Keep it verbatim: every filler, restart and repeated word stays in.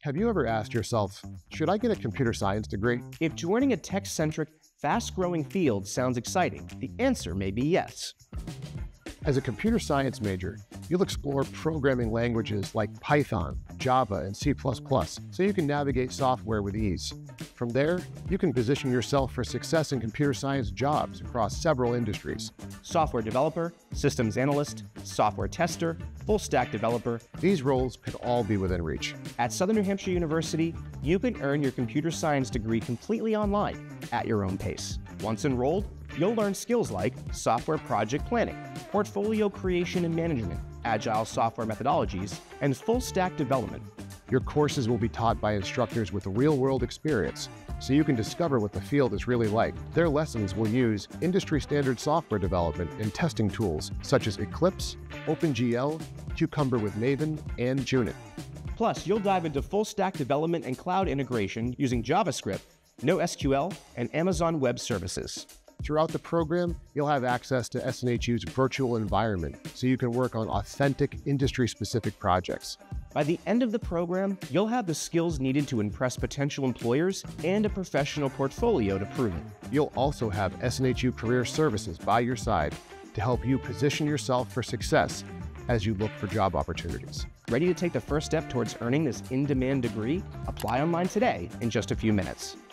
Have you ever asked yourself, should I get a computer science degree? If joining a tech-centric, fast-growing field sounds exciting, the answer may be yes. As a computer science major, you'll explore programming languages like Python, Java, and C plus plus, so you can navigate software with ease. From there, you can position yourself for success in computer science jobs across several industries. Software developer, systems analyst, software tester, full-stack developer. These roles could all be within reach. At Southern New Hampshire University, you can earn your computer science degree completely online at your own pace. Once enrolled, you'll learn skills like software project planning, portfolio creation and management, agile software methodologies, and full-stack development. Your courses will be taught by instructors with real-world experience, so you can discover what the field is really like. Their lessons will use industry-standard software development and testing tools such as Eclipse, OpenGL, Cucumber with Maven, and Junit. Plus, you'll dive into full-stack development and cloud integration using JavaScript, NoSQL, and Amazon Web Services. Throughout the program, you'll have access to S N H U's virtual environment, so you can work on authentic, industry-specific projects. By the end of the program, you'll have the skills needed to impress potential employers and a professional portfolio to prove it. You'll also have S N H U Career Services by your side to help you position yourself for success as you look for job opportunities. Ready to take the first step towards earning this in-demand degree? Apply online today in just a few minutes.